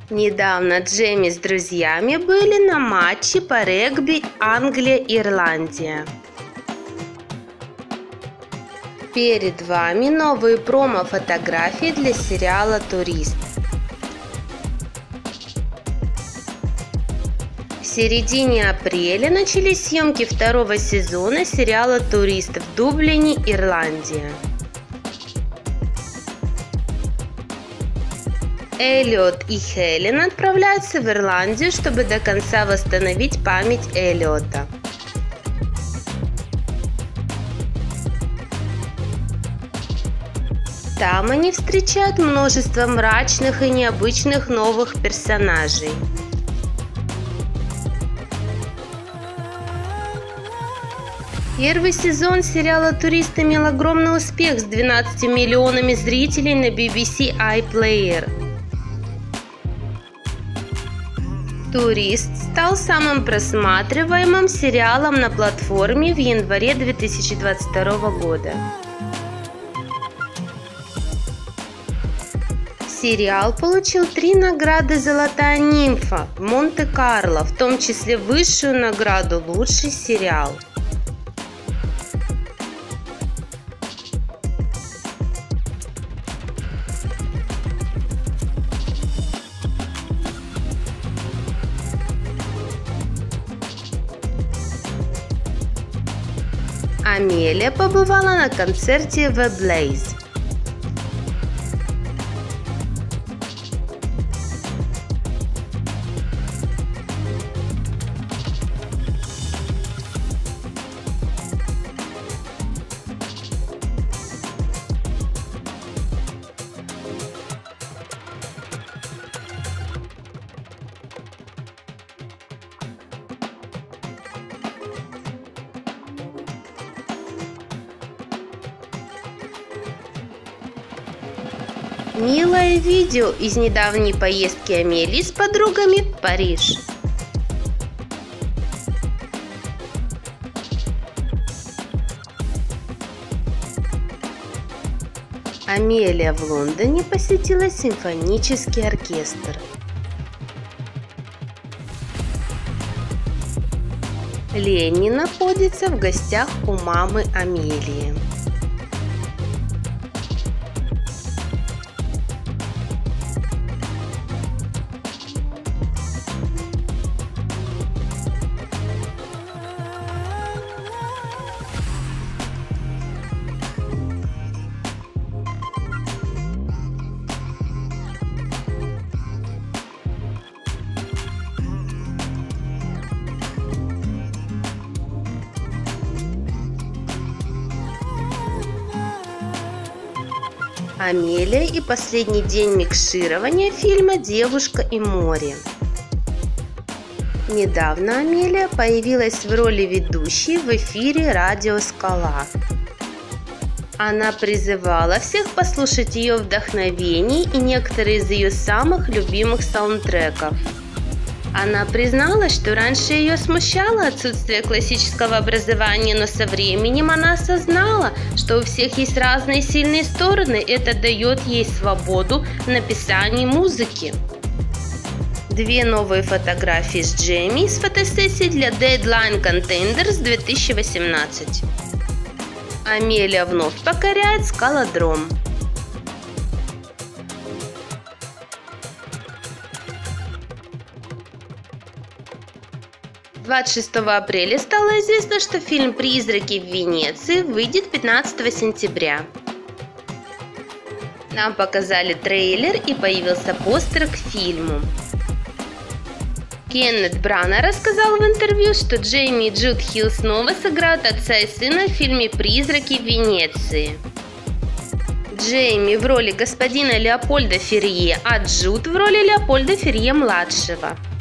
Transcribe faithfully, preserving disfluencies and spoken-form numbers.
Недавно Джейми с друзьями были на матче по регби Англия-Ирландия. Перед вами новые промо-фотографии для сериала «Турист». В середине апреля начались съемки второго сезона сериала «Турист» в Дублине, Ирландия. Эллиот и Хелен отправляются в Ирландию, чтобы до конца восстановить память Эллиота. Там они встречают множество мрачных и необычных новых персонажей. Первый сезон сериала «Турист» имел огромный успех с двенадцатью миллионами зрителей на би би си iPlayer. «Турист» стал самым просматриваемым сериалом на платформе в январе две тысячи двадцать второго года. Сериал получил три награды «Золотая нимфа» в Монте-Карло, в том числе высшую награду «Лучший сериал». Амелия побывала на концерте The Blaze. Милое видео из недавней поездки Амелии с подругами в Париж. Амелия в Лондоне посетила симфонический оркестр. Ленни находится в гостях у мамы Амелии. Амелия и последний день микширования фильма «Девушка и море». Недавно Амелия появилась в роли ведущей в эфире «Радио Скала». Она призывала всех послушать ее вдохновений и некоторые из ее самых любимых саундтреков. Она призналась, что раньше ее смущало отсутствие классического образования, но со временем она осознала, что у всех есть разные сильные стороны, это дает ей свободу в написании музыки. Две новые фотографии с Джейми из фотосессии для Deadline Contenders две тысячи восемнадцать. Амелия вновь покоряет скалодром. двадцать шестого апреля стало известно, что фильм «Призраки в Венеции» выйдет пятнадцатого сентября. Нам показали трейлер и появился постер к фильму. Кеннет Брана рассказал в интервью, что Джейми и Джуд Хилл снова сыграют отца и сына в фильме «Призраки в Венеции». Джейми в роли господина Леопольда Ферье, а Джуд в роли Леопольда Ферье-младшего.